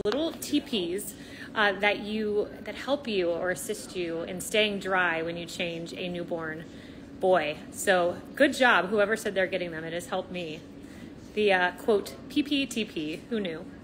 little teepees that help you or assist you in staying dry when you change a newborn boy. So good job, whoever said they're getting them. It has helped me. The quote, PPTP, who knew?